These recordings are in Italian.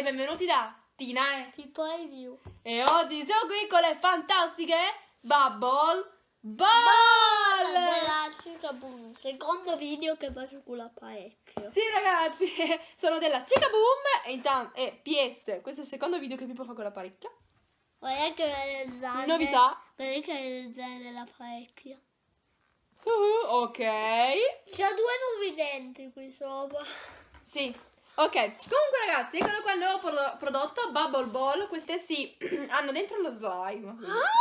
benvenuti da Tina e Pippo Review. E oggi siamo qui con le fantastiche Bubble Ball! Della Chica Boom, secondo video che faccio con l'apparecchio. Sì ragazzi, sono della Chica Boom e PS, questo è il secondo video che Pippo fa con l'apparecchio. Vorrei che realizzare. Novità. Vorrei che realizzare dell'apparecchio. Ok. C'ho due nubi qui sopra. Sì. Ok, comunque ragazzi, eccolo qua il nuovo prodotto Bubble Ball. Queste hanno dentro lo slime.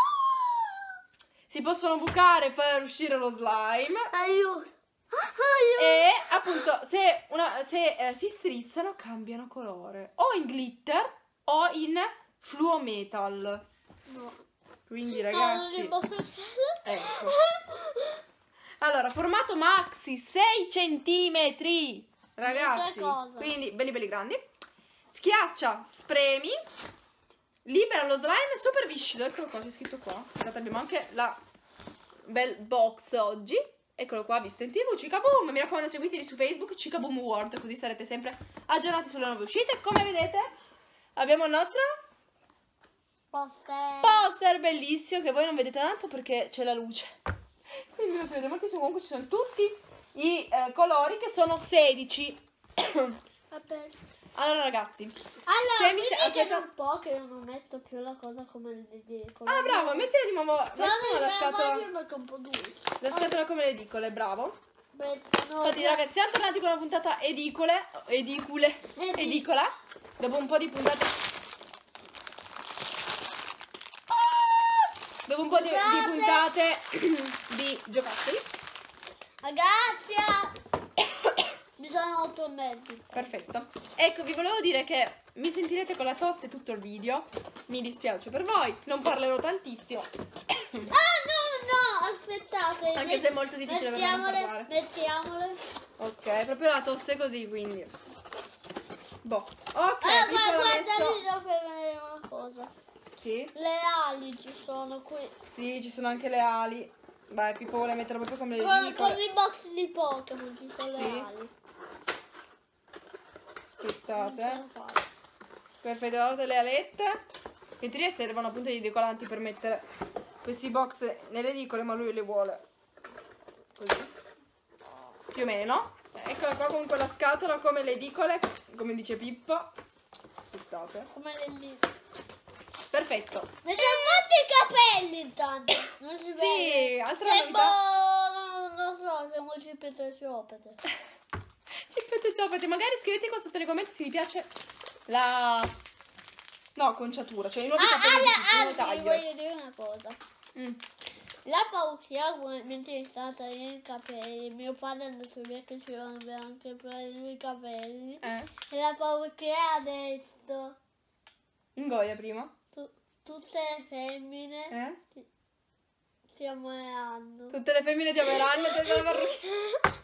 Si possono bucare e far uscire lo slime. Aiuto. E appunto se si strizzano cambiano colore. O in glitter o in fluo metal. No. Quindi No, ragazzi, non li posso... ecco. Allora, formato maxi 6 centimetri. Ragazzi, quindi belli grandi. Schiaccia, spremi, libera lo slime super viscido. Eccolo qua, c'è scritto qua. Aspettate, abbiamo anche la bel box oggi. Eccolo qua, visto in TV, Chica Boom. Mi raccomando, seguiteli su Facebook, Chica Boom World, così sarete sempre aggiornati sulle nuove uscite. Come vedete abbiamo il nostro poster bellissimo, che voi non vedete tanto perché c'è la luce, quindi non si vede moltissimo. Comunque ci sono tutti i colori, che sono 16. Vabbè. Allora ragazzi, Allora, aspetta un po' che io non metto più la cosa come le edicole. Ah bravo, mettila di nuovo, la scatola, un po' dura. la scatola come le edicole, bravo. No, Infatti ragazzi, siamo tornati con una puntata edicola. Dopo un po' di puntate, di giocattoli. Ragazzi, mi sono 8 mezzi. Perfetto. Ecco, vi volevo dire che mi sentirete con la tosse tutto il video. Mi dispiace per voi, non parlerò tantissimo. No, aspettate. Anche se è molto difficile per me non parlare. Mettiamole. Ok, proprio la tosse così, quindi. Boh. Ok, Allora, Pippo l'ha guardate, messo. devo vedere una cosa. Sì? Le ali ci sono qui. Sì, ci sono anche le ali. Vai, Pippo vuole mettere proprio come le Come edicole. i box di Pokémon ci sono Sì. le ali. Aspettate. Perfetto, guardate le alette. In teoria servono appunto gli edicolanti per mettere questi box nelle edicole, ma lui le vuole così, più o meno. Eccola qua comunque la scatola come le edicole, come dice Pippo. Aspettate. Come le lì. Perfetto. Mi sono fatti i capelli intanto. Non si vede. Sì, altra Sembro, novità. non so, siamo Cipete Ciopete. Cipete ciopete. Magari scrivete qua sotto nei commenti se vi piace la... No, conciatura, cioè i nuovi capelli Anzi, voglio dire una cosa. La paura, mentre è stata in capelli, mio padre è andato via che ci aveva anche per i capelli. E la paura ha detto... Ingoia prima. Tutte le femmine ti ameranno. Tutte le femmine ti ameranno per la parrucchina.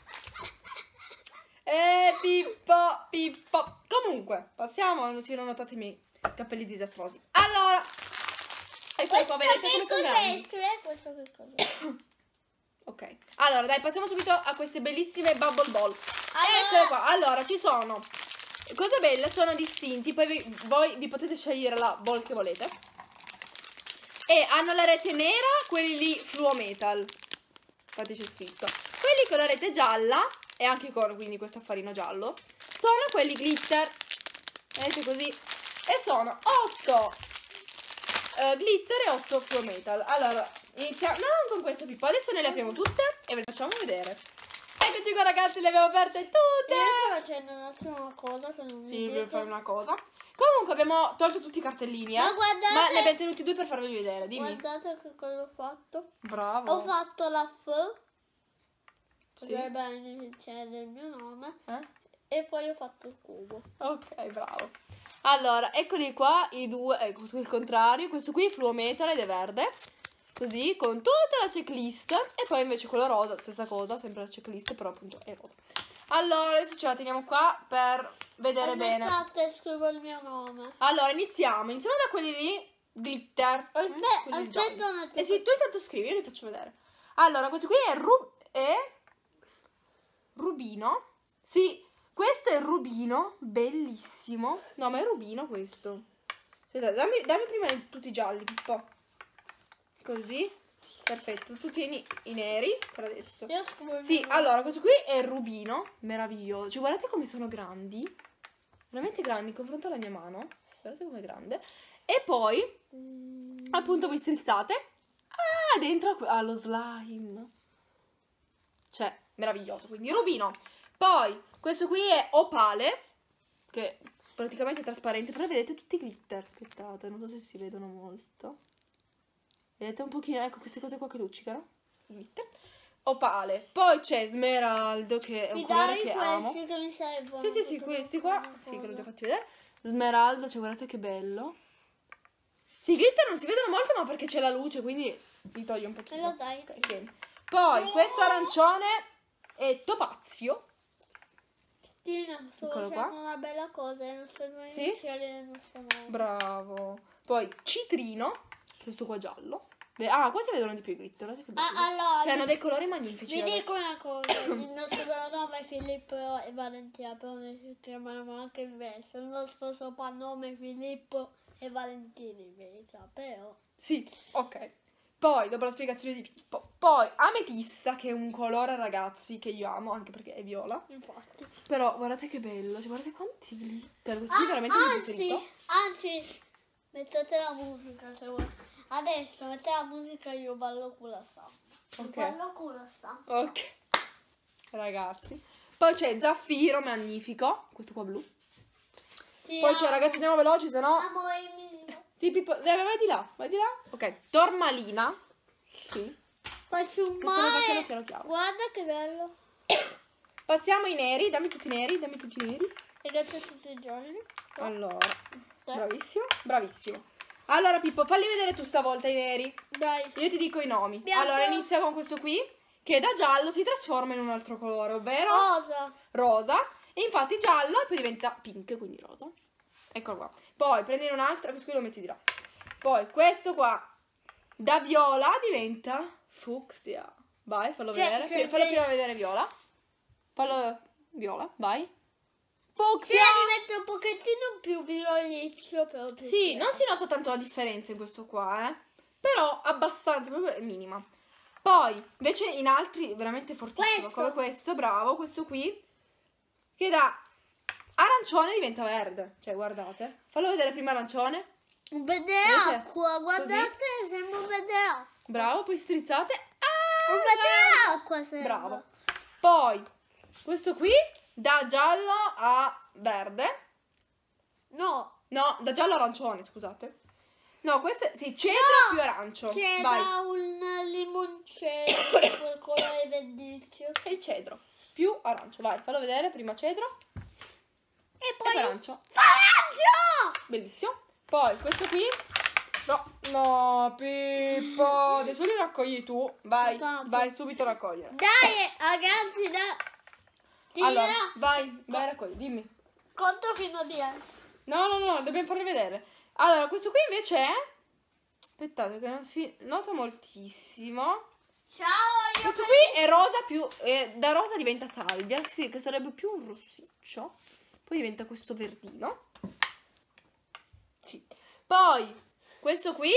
Pippo. Comunque, passiamo, non si sono notati i miei capelli disastrosi. Allora, e poi qua vedete come sono grandi. Questo che cos'è? Ok, allora dai, passiamo subito a queste bellissime Bubble Ball. Allora, Eccole qua, allora ci sono cose belle, sono distinti. Poi voi vi potete scegliere la ball che volete. E hanno la rete nera, quelli lì fluo metal. Infatti c'è scritto. Quelli con la rete gialla, e anche con quindi questo affarino giallo, sono quelli glitter. Vedete così? E sono 8 glitter e 8 fluo metal. Allora, iniziamo non con questo Pippo. Adesso ne le apriamo tutte e ve le facciamo vedere. Eccoci qua ragazzi, le abbiamo aperte tutte. Io sto facendo un attimo una cosa che non Sì, mi devo fare una cosa. Comunque abbiamo tolto tutti i cartellini, Ma guardate, ma ne abbiamo tenuti 2 per farveli vedere, dimmi. Guardate che cosa ho fatto. Bravo. Ho fatto la F, Sì. dovrebbe iniziare del mio nome, e poi ho fatto il cubo. Ok, bravo. Allora, eccoli qua i due, ecco, il contrario. Questo qui è fluo metal ed è verde. Così, con tutta la checklist. E poi invece quello rosa, stessa cosa, sempre la checklist, però appunto è rosa. Allora, adesso ce la teniamo qua per vedere bene. Aspettate, scrivo il mio nome. Allora, iniziamo da quelli lì, glitter. Aspetta un attimo. Sì, tu intanto scrivi, io li faccio vedere. Allora, questo qui è rubino. Sì, questo è il rubino, bellissimo. No, ma è rubino questo. Aspetta, dammi prima tutti i gialli, Pippo. Così. Perfetto, tu tieni i neri per adesso. Sì, allora, questo qui è il rubino, meraviglioso. Cioè, guardate come sono grandi. Veramente grandi, in confronto alla mia mano. Guardate com'è grande. E poi, appunto, voi strizzate. Ah, dentro lo slime. Cioè, meraviglioso. Quindi, rubino. Poi, questo qui è opale, che praticamente è trasparente. Però vedete tutti i glitter. Aspettate, non so se si vedono molto. Vedete un pochino, ecco queste cose qua che luccicano. Glitter. Opale. Poi c'è smeraldo, che è un colore che amo. Che mi servono. Sì, questi qua. Sì, che l'ho già fatti vedere. Smeraldo, cioè guardate che bello. Sì, i glitter non si vedono molto, ma perché c'è la luce, quindi li toglio un pochino. Me lo dai. Okay. Poi questo arancione è topazio. Tina, sto facendo una bella cosa, non sto sì? Bravo. Poi citrino, questo qua giallo. Ah, qua si vedono di più i glitter, guardate che bello. Allora, cioè hanno dei colori magnifici. Vi dico una cosa, il nostro nome è Filippo e Valentina, però noi ci chiamiamo anche inverso. Il nostro soprannome è Filippo e Valentina in verità, però. Sì, ok. Poi, dopo la spiegazione di Pippo, poi ametista, che è un colore, ragazzi, che io amo, anche perché è viola. Infatti. Però, guardate che bello, cioè, guardate quanti glitter. Questo qui è veramente il mio preferito. Anzi, mettete la musica se vuoi. Adesso mettete la musica e io ballo con la samba. Ok. Ballo con la samba. Ok. Ragazzi. Poi c'è zaffiro, magnifico. Questo qua blu. Sì, Poi c'è, ragazzi, andiamo veloci, se no... Amore mio. Sì, Pippo, vai di là, vai di là. Ok, tormalina. Sì. Faccio un Questo lo faccio mare. chiaro chiaro. Guarda che bello. Passiamo ai neri, dammi tutti i neri, dammi tutti i neri. E grazie a tutti i giorni. Allora, bravissimo, bravissimo. Allora, Pippo, falli vedere tu stavolta i neri. Dai. Io ti dico i nomi. Bianco. Allora, inizia con questo qui, che da giallo si trasforma in un altro colore, ovvero... Rosa. Rosa. E infatti giallo e poi diventa pink, quindi rosa. Eccolo qua. Poi prendi un altro, questo qui lo metti di là. Poi questo qua, da viola diventa fucsia. Vai, fallo vedere. Fallo prima vedere viola. Fallo viola, vai. Fucsia! Diventa un pochettino più violiccio, però più sì, non si nota tanto la differenza in questo qua, però abbastanza, proprio minima. Poi, invece in altri veramente fortissimo, come questo, bravo, questo qui, che da arancione diventa verde. Cioè, guardate. Fallo vedere prima arancione. Un verde acqua, guardate, sembra un verde acqua. Bravo, poi strizzate. Un verde acqua sembra. Bravo. Poi, questo qui, da giallo a verde. No, da giallo a arancione, scusate. No, questo è, sì, cedro più arancio. C'è un limoncello, quel colore verdicchio. E il cedro più arancio. Vai, fallo vedere, prima cedro. E poi arancio. Arancio! Bellissimo. Poi questo qui. No, Pippo. Adesso li raccogli tu. Vai, vai subito a raccogliere. Dai, ragazzi, allora, vai a raccogliere, dimmi. Conto fino a 10. No, dobbiamo farli vedere. Allora, questo qui invece è... Aspettate che non si nota moltissimo. Ciao, questo qui è rosa più... da rosa diventa salvia, sì, che sarebbe più un rossiccio. Poi diventa questo verdino. Sì. Poi, questo qui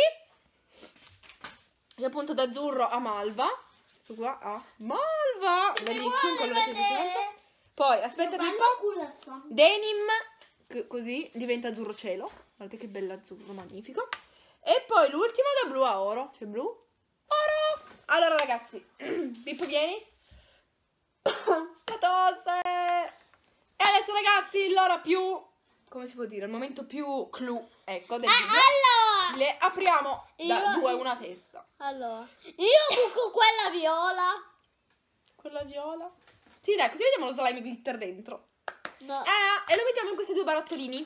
è appunto da azzurro a malva. Questo qua a malva. Bellissimo, quello che mi sento. Poi, aspetta Pippo. Denim, così, diventa azzurro cielo. Guardate che bello azzurro, magnifico. E poi l'ultimo da blu a oro. C'è blu, oro. Allora ragazzi, Pippo vieni. La tosse. E adesso ragazzi, l'ora più, come si può dire, il momento più clou, ecco, del video. Allora, le apriamo da due una testa. Allora, io buco quella viola. Quella viola? Sì, dai, così vediamo lo slime glitter dentro. No. E lo mettiamo in questi due barattolini.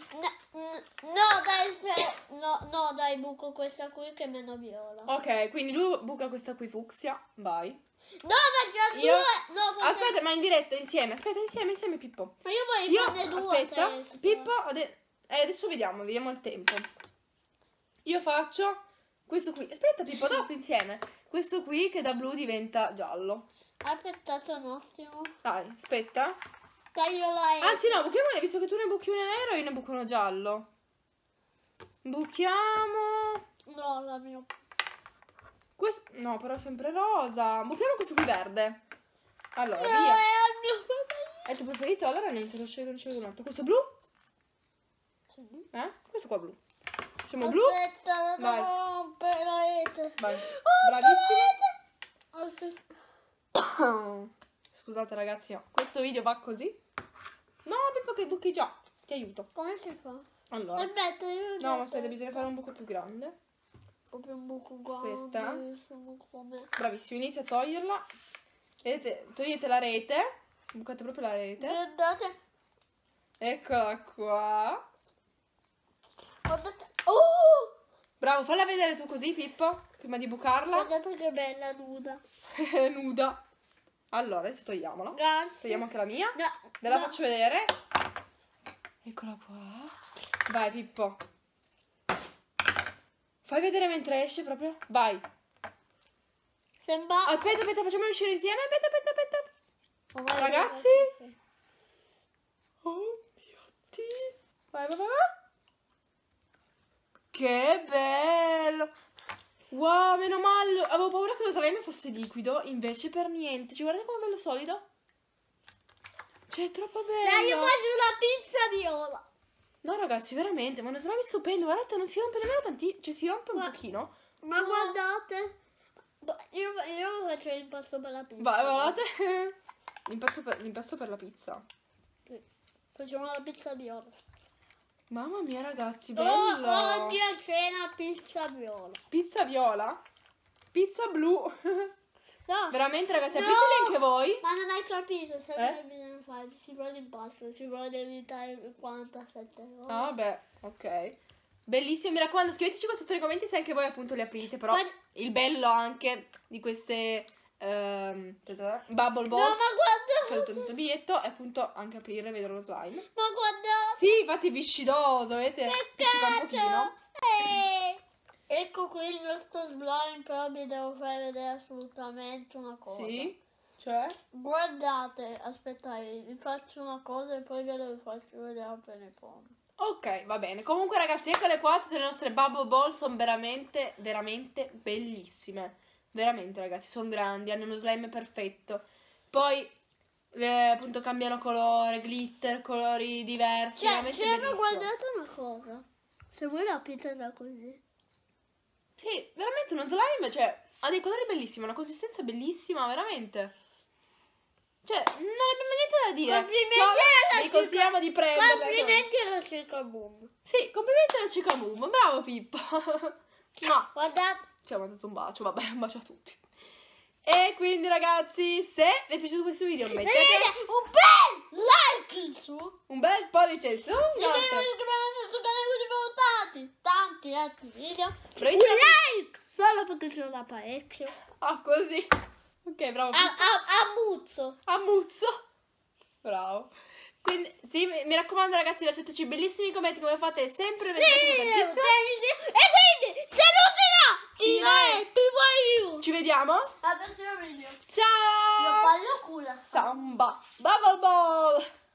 No, dai, buco questa qui che è meno viola. Ok, quindi lui buca questa qui fucsia. Vai. No, ma già due. No, aspetta, ma in diretta insieme. Aspetta, insieme Pippo. Ma io voglio farne due. Aspetta, Pippo, adesso vediamo il tempo. Io faccio questo qui. Aspetta Pippo, dopo insieme. Questo qui che da blu diventa giallo. Aspettate un attimo. Dai, aspetta. Taglio la S. Anzi no, buchiamone, visto che tu ne buchi uno nero, io ne buco uno giallo. Buchiamo... No, la mia. Questo... No, però sempre rosa. Buchiamo questo qui verde. Allora, No, via. è il mio preferito. È il tuo preferito? Allora niente, lo scelgo un altro. Questo blu? Sì. Questo qua blu. Facciamo blu? Aspetta, Vai. no, per la rete. Vai. Oh, Bravissimo. aspetta. Scusate ragazzi, no. Questo video va così. No, Pippo che buchi già. Ti aiuto. Come si fa? Allora. Aspetta, io No, ma aspetta, bisogna fare un buco più grande. proprio un buco grande. Aspetta. Sono come... Bravissimo, inizia a toglierla. Vedete, togliete la rete. Bucate proprio la rete. Guardate. Eccola qua. Guardate. Oh! Bravo, falla vedere tu così, Pippo. Prima di bucarla. Guardate che bella nuda. Nuda. Allora, adesso togliamola. Grazie. Togliamo anche la mia. No, Ve la no. faccio vedere. Eccola qua. Vai, Pippo. Fai vedere mentre esce proprio. Vai. Sembra... Aspetta, facciamolo uscire insieme. Aspetta. Oh, vai, Ragazzi? vai. Oh mio Dio. Vai. Che bello. Wow, meno male. Avevo paura che lo slime fosse liquido. Invece per niente. Ci guardate com'è bello solido? Cioè, è troppo bello. Dai, io voglio una pizza viola. No, ragazzi, veramente. Ma è uno slime stupendo. Guardate, non si rompe nemmeno tanti. Cioè, si rompe un pochino. Ma guardate. Io faccio l'impasto per la pizza. Vai, guardate. L'impasto per la pizza. Sì. Facciamo la pizza viola. Mamma mia, ragazzi, bello. Oggi a cena pizza viola. Pizza viola. Pizza blu. No. Veramente, ragazzi, No. apriteli anche voi. Ma non hai capito, sai cosa bisogna fare? Si vuole l'impasto, si vuole evitare il 47 ore. Ah, vabbè, ok. Bellissimo, mi raccomando, scriveteci qua sotto nei commenti se anche voi appunto le aprite. Però il bello anche di queste bubble ball, No, ma che ho guarda. tutto il biglietto, è appunto anche aprire e vedere lo slime. Ma guarda. Sì, infatti viscidoso, vedete? Appiccica un pochino. Ecco qui il nostro slime, però vi devo far vedere assolutamente una cosa. Sì, cioè? Guardate, aspettate, vi faccio una cosa e poi ve lo faccio vedere appena poi. Ok, va bene. Comunque ragazzi, eccole qua, tutte le nostre bubble ball sono veramente, veramente bellissime. Veramente ragazzi, sono grandi, hanno uno slime perfetto. Poi appunto cambiano colore, glitter, colori diversi. Cioè, veramente bellissimo. guardate una cosa. Se voi la aprite da così. Sì, veramente uno slime, cioè, ha dei colori bellissimi, una consistenza bellissima, veramente. Cioè, non abbiamo niente da dire. Complimenti Solo alla vi consigliamo di prenderla. Complimenti alla Circa Boom. Sì, complimenti alla Chica Boom, bravo Pippo. No, Guardate. ci ha mandato un bacio, vabbè, un bacio a tutti. E quindi ragazzi, se vi è piaciuto questo video mettete Un bel like su. un bel pollice su. Iscrivetevi sul canale di votati. Tanti altri video. Bravissima. Un like solo perché ce l'ho da parecchio. Ah, così. Ok, bravo Pippo. A muzzo. Ammuzzo. Bravo. Quindi, sì, mi raccomando ragazzi, lasciateci bellissimi commenti come fate sempre. Mi piace tantissimo. E quindi saluterà Tina e PYU. Ci vediamo. Al prossimo video. Io Ciao. ballo culo. Samba. Bubble ball.